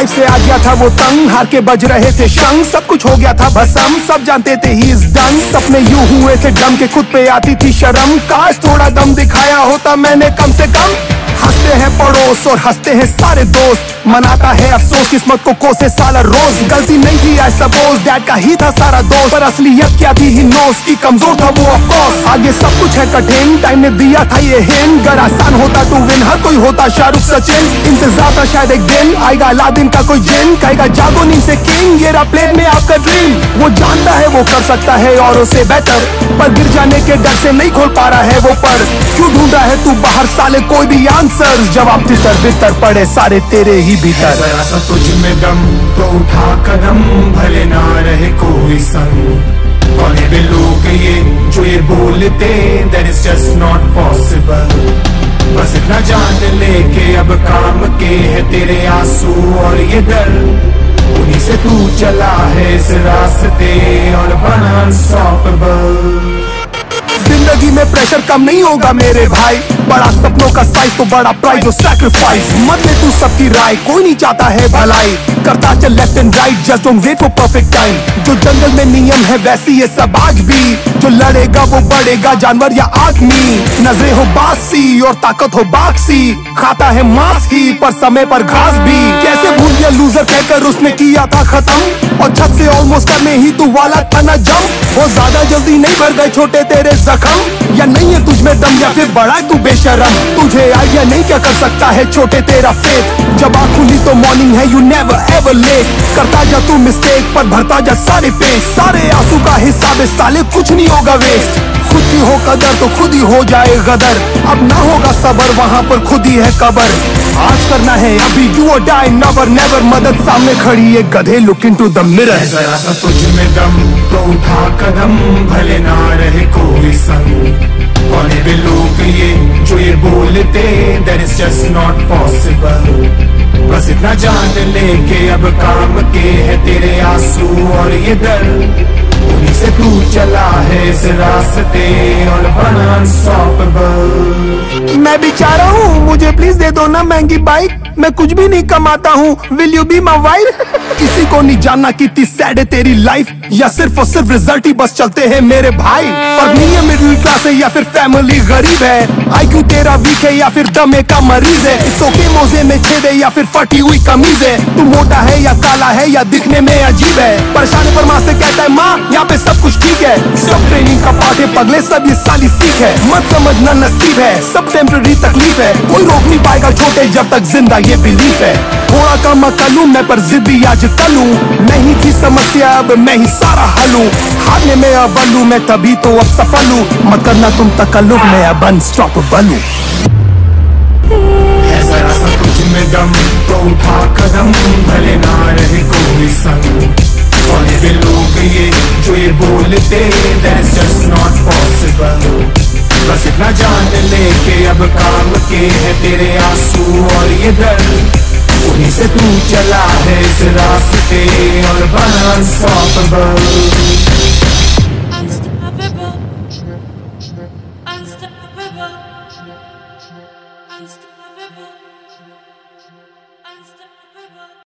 Life से आ गया था वो तंग, हार के बज रहे थे शंख, सब कुछ हो गया था भसम, सब जानते थे ही इज डन। सपने यूं हुए थे डम के खुद पे आती थी शर्म, काश थोड़ा दम दिखाया होता मैंने कम से कम। हंसते हैं पड़ोस और हंसते हैं सारे दोस्त, मनाता है अफसोस किस्मत को कोसे साला रोज। गलती नहीं थी आई सपोज, डैड का ही था सारा दोस्त, पर असलियत क्या थी ही नोस की कमजोर था वो ऑफ कोर्स। आगे सब कुछ है कठिन, टाइम ने दिया था ये हिंट, अगर आसान होता तो विन हर कोई होता शाहरुख सचिन। इंतजार था शायद एक दिन आएगा अलादीन का कोई जिन, कहेगा जागो नींद से किंग, ये रहा प्लेन में आपका ड्रीम। वो जानता है वो कर सकता है औरों से बेटर, पर गिर जाने के डर से नहीं खोल पा रहा है वो पर। क्यों ढूंढ रहा है तू बाहर साले कोई भी आंसर, जवाब तितर बितर पड़े सारे तेरे ही भीतर। जरा सा तुझ में दम तो उठा कदम, भले ना रहे कोई संग। कौन है वे लोग ये जो ये बोलते, that is just not possible। बस इतना जान ले के अब काम के है तेरे आंसू और ये डर, उन्हीं से तू चला है इस रास्ते और बना अनस्टॉपेबल। जिंदगी में प्रेशर कम नहीं होगा मेरे भाई, बड़ा सपनों का साइज तो बड़ा प्राइस और सैक्रिफाइस। मत ले तू सबकी राय, कोई नहीं चाहता है भलाई, करता चल left and right just don't wait for perfect time. जो जंगल में नियम है वैसी ये सब आज भी, जो लड़ेगा वो बढ़ेगा जानवर या आदमी। नजरें हो बासी और ताकत हो बाक्सी, खाता है मांस ही पर समय पर घास भी। कैसे भूल गया लूजर कहकर उसने किया था खत्म, और छत से ऑलमोस्ट करने ही तू वाला था ना जम। वो ज्यादा जल्दी नहीं भर गए छोटे तेरे जख्म, या नहीं है तुझ में दम या फिर बड़ा है तू बेशरम। तुझे आइडिया नहीं क्या कर सकता है छोटे तेरा फेथ, जब आँख खुली तो मॉर्निंग है यू नेवर एवर लेट। करता जा तू मिस्टेक पर भरता जा सारे पेज, सारे आंसू का हिसाब है साले कुछ नहीं होगा वेस्ट। खुद की हो कदर तो खुद ही हो जाए गदर, अब ना होगा सबर वहाँ पर खुद ही है कबर। आज करना है अभी डू और डाई नेवर नेवर, मदद सामने खड़ी है गधे लुक इनटू द मिरर। जरा सा तुझ में दम तो उठा कदम, भले ना रहे कोई संग। कौन है वे लोग ये जो ये बोलते, that is just not possible। बस इतना जान ले के अब काम के है तेरे आंसू और ये डर, उन्हीं से तू चला है इस रास्ते और बना अनस्टॉपेबल। मैं बेचारा हूँ मुझे प्लीज दे दो ना महंगी बाइक, मैं कुछ भी नहीं कमाता हूँ will you be my wife. किसी को नहीं जानना कितनी सैड है तेरी लाइफ, या सिर्फ और सिर्फ रिजल्ट ही बस चलते हैं मेरे भाई। फर्क नहीं है मिडिल क्लास है या फिर फैमिली गरीब है, IQ तेरा वीक है या फिर दमे का मरीज है। इट्स ओके मोजे में छेद है या फिर फटी हुई कमीज है, तू मोटा है या काला है या दिखने में अजीब है। परेशान पर माँ से कहता है माँ यहाँ पे सब कुछ ठीक है, सब ट्रेनिंग का पार्ट है पगले सब ये साली सीख है। मत समझना नसीब है सब टेम्पररी तकलीफ है, कोई रोक नहीं पाएगा छोटे जब तक जिंदा ये बिलीफ है। थोड़ा कम अकलूं मैं पर जिद्दी आज कलूं, नहीं थी समस्या अब मैं ही सारा हलूं। हारने में अव्वल हूं मैं तभी तो अब सफल हूं, मत करना तुम तकल्लुफ में अब अनस्टॉपेबल हूं। जरा सा तुझ में दम तो उठा कदम, भले ना रहे कोई संग। कौन है वे लोग ये जो ये बोलते, that is just not possible। बस इतना जान ले के अब काम के है तेरे आंसू और ये डर, उन्हीं से तू चला है इस रास्ते और बना अनस्टॉपेबल।